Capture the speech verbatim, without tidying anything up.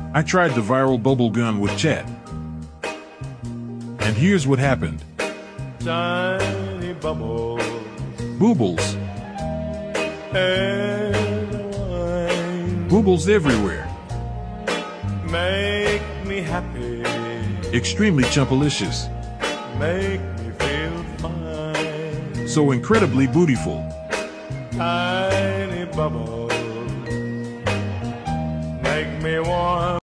I tried the viral bubble gun with chat. And here's what happened. Tiny bubbles, Boobles. and wine Boobles everywhere. make me happy, Extremely chumpalicious. make me feel fine. So incredibly bootyful. Tiny bubbles make me warm.